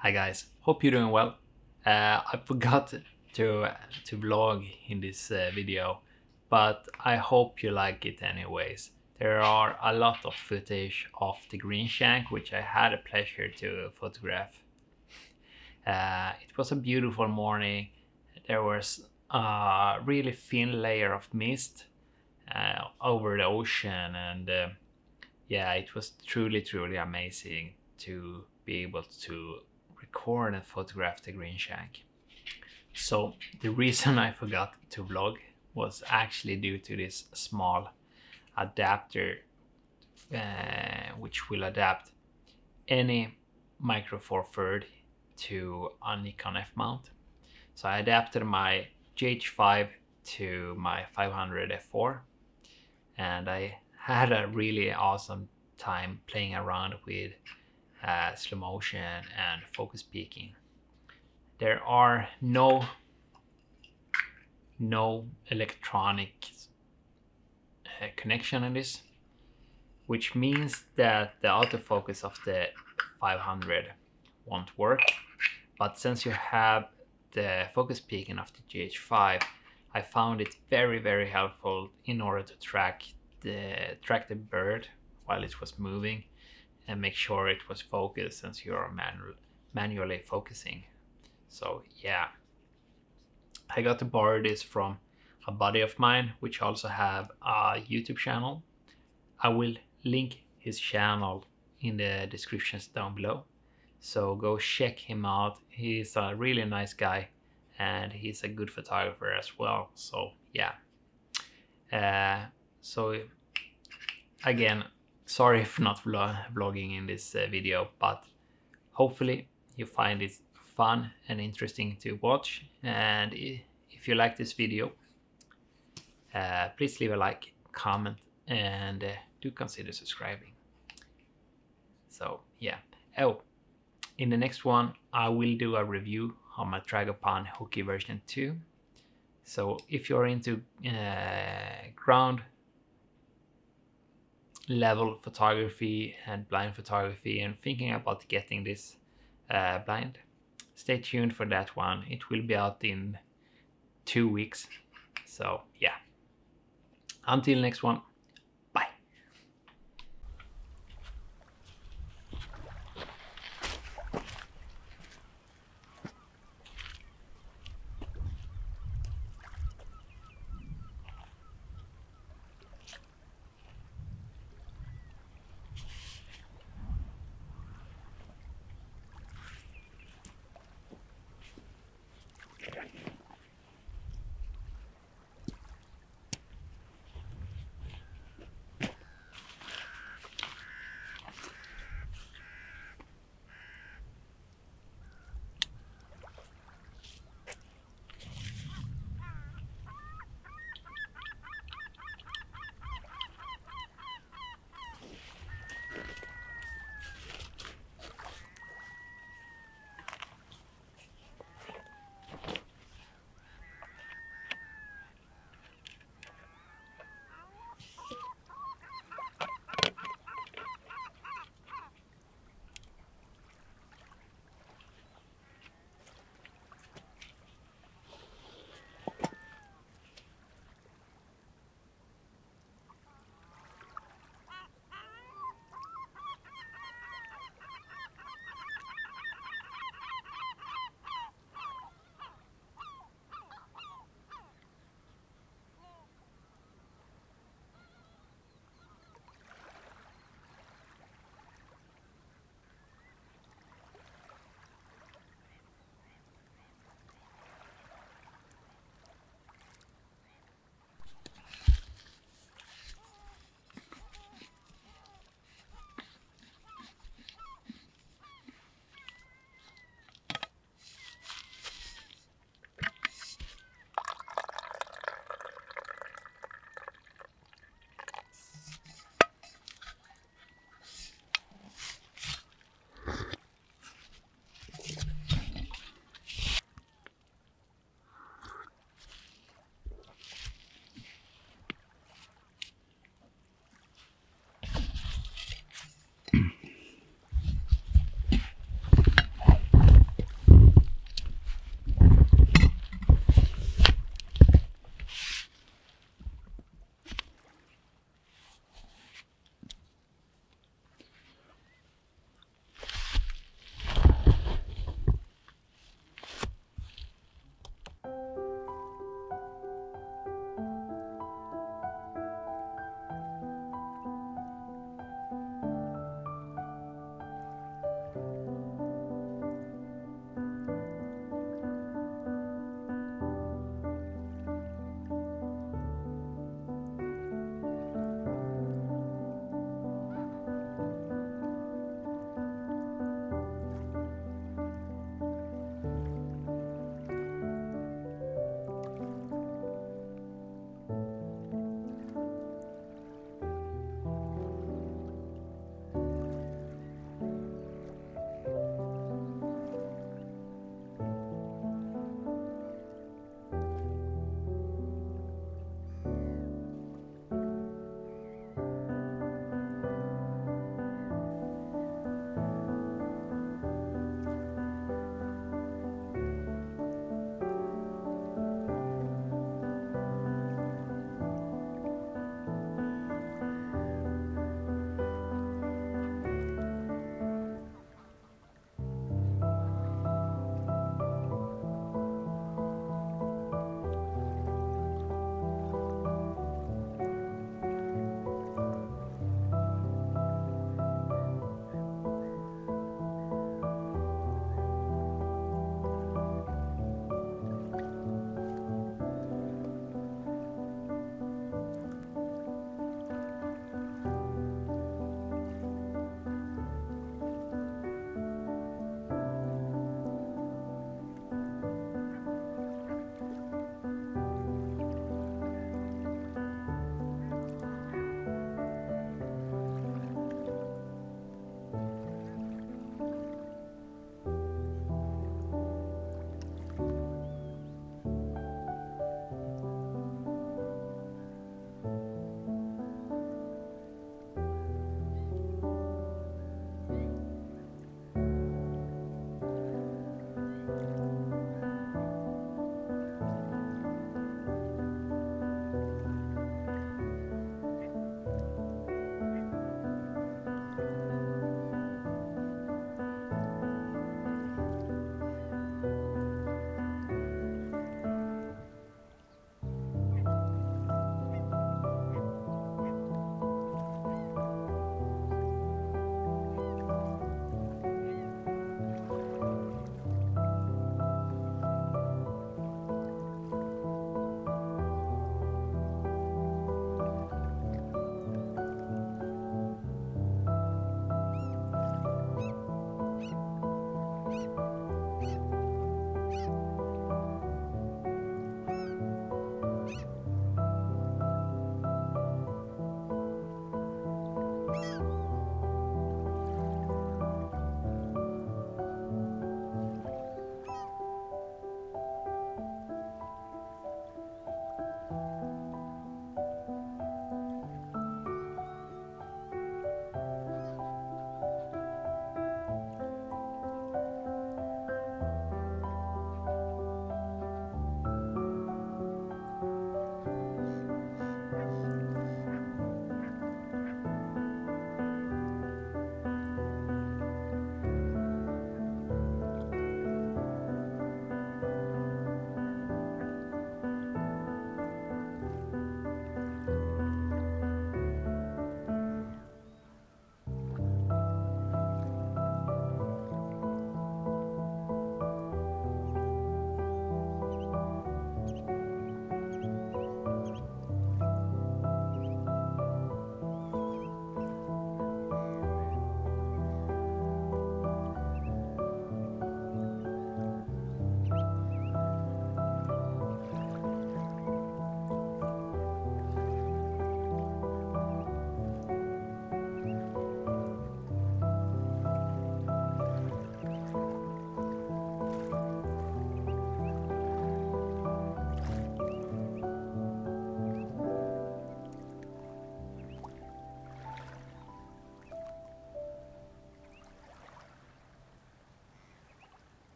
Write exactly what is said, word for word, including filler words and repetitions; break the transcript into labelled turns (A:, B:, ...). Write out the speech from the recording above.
A: Hi guys, hope you're doing well. Uh, I forgot to to vlog in this uh, video, but I hope you like it anyways. There are a lot of footage of the Greenshank, which I had a pleasure to photograph. Uh, it was a beautiful morning. There was a really thin layer of mist uh, over the ocean, and uh, yeah, it was truly, truly amazing to be able to record and photograph the Greenshank. So the reason I forgot to vlog was actually due to this small adapter uh, which will adapt any Micro Four Third to a Nikon F mount. So I adapted my G H five to my five hundred F four, and I had a really awesome time playing around with uh, slow motion and focus peaking. There are no no electronic uh, connection in this, which means that the autofocus of the five hundred won't work. But since you have the focus peaking of the G H five, I found it very very helpful in order to track the track the bird while it was moving and make sure it was focused, since you're manual, manually focusing. So yeah, I got to borrow this from a buddy of mine, which also have a YouTube channel. I will link his channel in the descriptions down below, so go check him out. He's a really nice guy and he's a good photographer as well. So yeah, uh, so again, sorry for not vlogging in this uh, video, but hopefully you find it fun and interesting to watch. And if you like this video, uh, please leave a like, comment, and uh, do consider subscribing. So yeah. Oh, in the next one I will do a review on my Tragopan Hokey version two. So if you're into uh, ground level photography and blind photography and thinking about getting this uh, blind, stay tuned for that one. It will be out in two weeks. So yeah, until next one.